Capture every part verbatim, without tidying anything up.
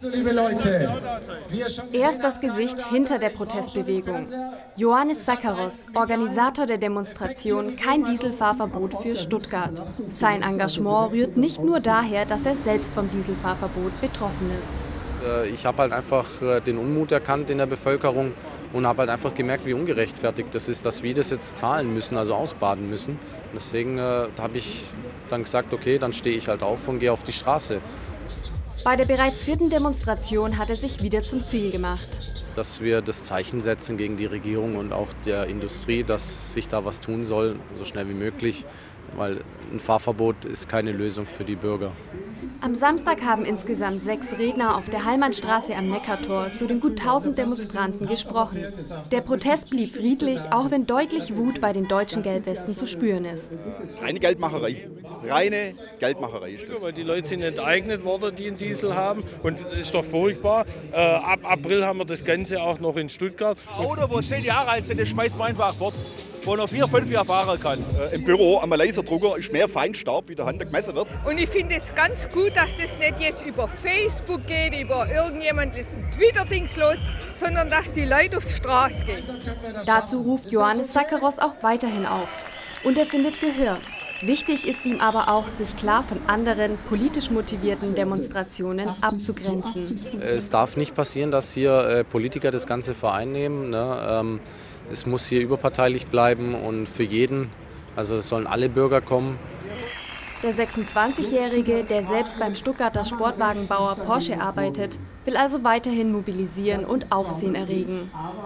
Liebe Leute, Er ist das Gesicht hinter der Protestbewegung. Ioannis Sakaros, Organisator der Demonstration Kein Dieselfahrverbot für Stuttgart. Sein Engagement rührt nicht nur daher, dass er selbst vom Dieselfahrverbot betroffen ist. Ich habe halt einfach den Unmut erkannt in der Bevölkerung und habe halt einfach gemerkt, wie ungerechtfertigt das ist, dass wir das jetzt zahlen müssen, also ausbaden müssen. Deswegen äh, habe ich dann gesagt, okay, dann stehe ich halt auf und gehe auf die Straße. Bei der bereits vierten Demonstration hat er sich wieder zum Ziel gemacht. Dass wir das Zeichen setzen gegen die Regierung und auch der Industrie, dass sich da was tun soll, so schnell wie möglich, weil ein Fahrverbot ist keine Lösung für die Bürger. Am Samstag haben insgesamt sechs Redner auf der Hallmannstraße am Neckartor zu den gut tausend Demonstranten gesprochen. Der Protest blieb friedlich, auch wenn deutlich Wut bei den deutschen Gelbwesten zu spüren ist. Reine Geldmacherei. Reine Geldmacherei ist das. Weil die Leute sind enteignet worden, die einen Diesel haben. Und das ist doch furchtbar. Äh, ab April haben wir das Ganze auch noch in Stuttgart. Ein Auto, wo zehn Jahre alt sind, das schmeißt man einfach fort, wo noch vier, fünf Jahre fahren kann. Äh, Im Büro am Laserdrucker ist mehr Feinstaub, wie der Hand gemessen wird. Und ich finde es ganz gut, dass das nicht jetzt über Facebook geht, über irgendjemand ist ein Twitter-Dings los, sondern dass die Leute auf die Straße gehen. Dazu ruft Ioannis Sakaros auch weiterhin auf. Und er findet Gehör. Wichtig ist ihm aber auch, sich klar von anderen politisch motivierten Demonstrationen abzugrenzen. Es darf nicht passieren, dass hier äh, Politiker das Ganze vereinnehmen. Ne? Ähm, es muss hier überparteilich bleiben und für jeden, also es sollen alle Bürger kommen. Der sechsundzwanzigjährige, der selbst beim Stuttgarter Sportwagenbauer Porsche arbeitet, will also weiterhin mobilisieren und Aufsehen erregen.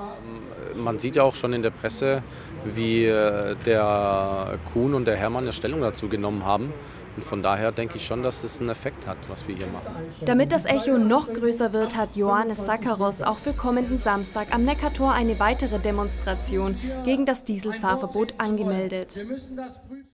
Man sieht ja auch schon in der Presse, wie der Kuhn und der Hermann eine Stellung dazu genommen haben. Und von daher denke ich schon, dass es einen Effekt hat, was wir hier machen. Damit das Echo noch größer wird, hat Ioannis Sakaros auch für kommenden Samstag am Neckartor eine weitere Demonstration gegen das Dieselfahrverbot angemeldet.